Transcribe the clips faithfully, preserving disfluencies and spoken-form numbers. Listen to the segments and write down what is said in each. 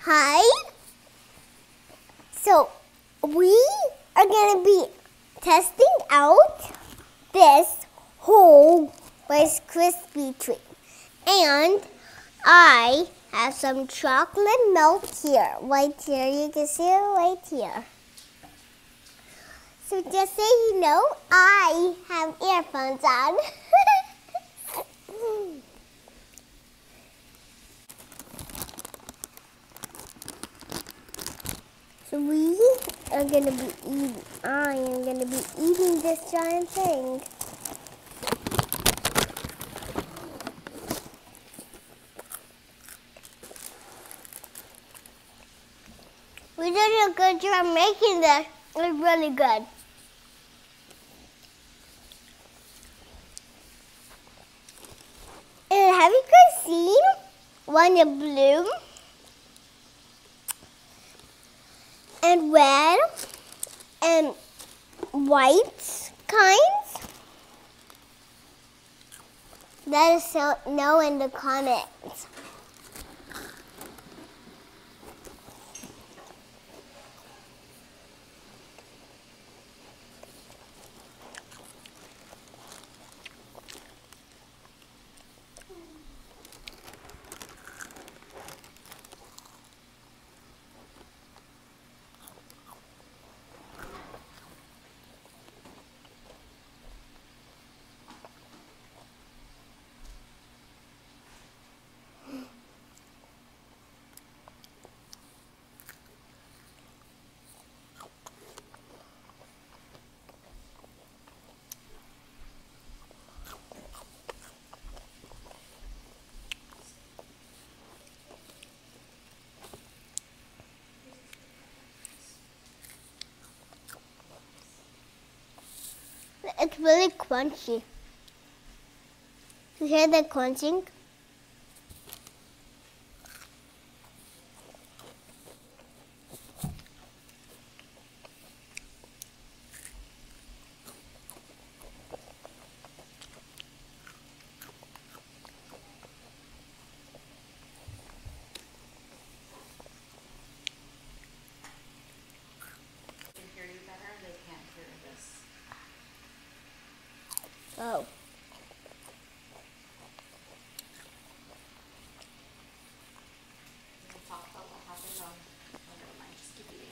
Hi. So we are going to be testing out this whole Rice Krispie treat. And I have some chocolate milk here. Right here. You can see it right here. So just so you know, I have earphones on. So we are going to be eating, I am going to be eating this giant thing. We did a good job making this. It's really good. And have you guys seen one of blue and red and white kinds? Let us know in the comments. It's really crunchy. You hear the crunching? Oh. Talk about what happened on. Oh, never mind. Just keep eating.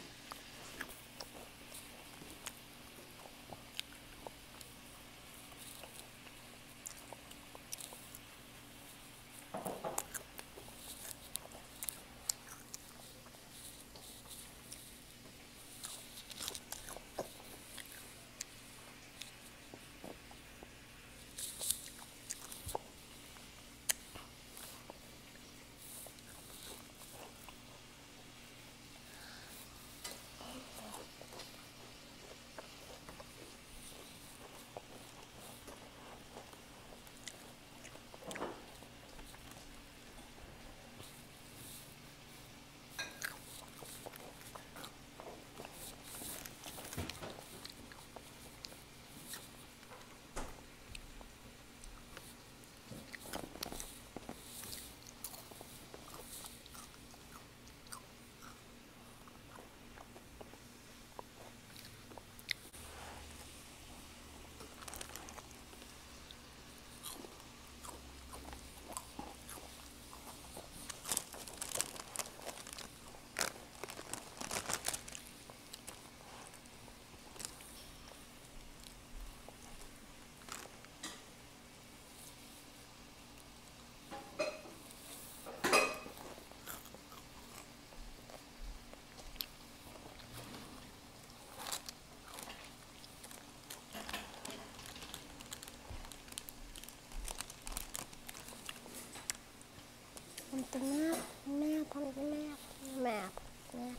Want the map, map, want the map, map, map.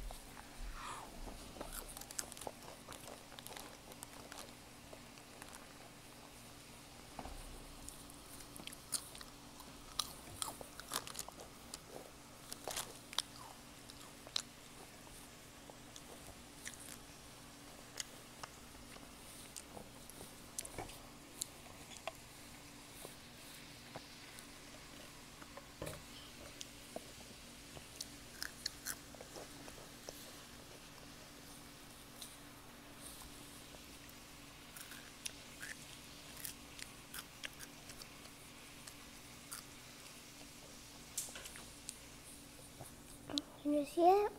you see it?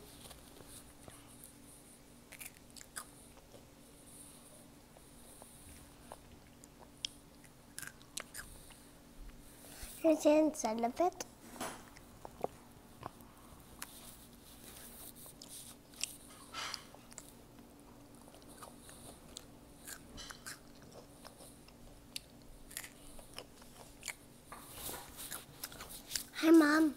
Here's the inside of it. Hi, Mom.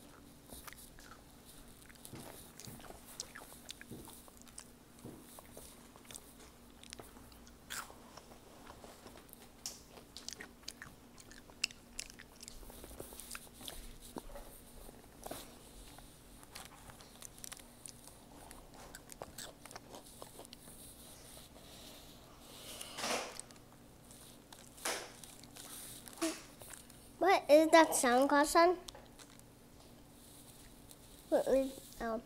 What is that sound called, son? What is, oh.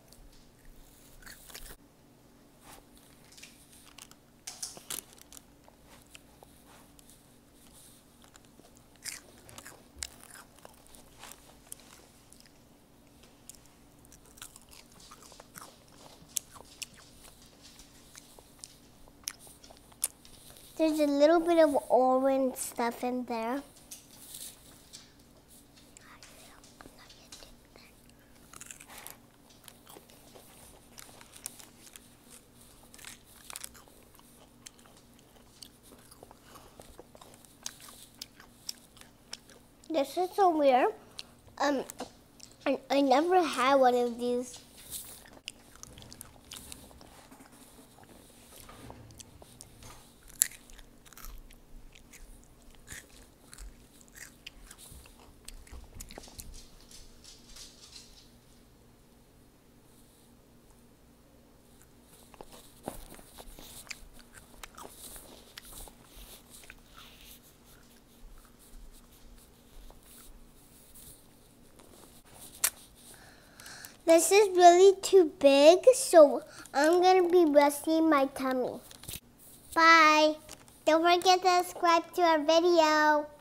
There's a little bit of orange stuff in there. This is so weird. Um, I, I never had one of these. This is really too big, so I'm gonna be resting my tummy. Bye. Don't forget to subscribe to our video.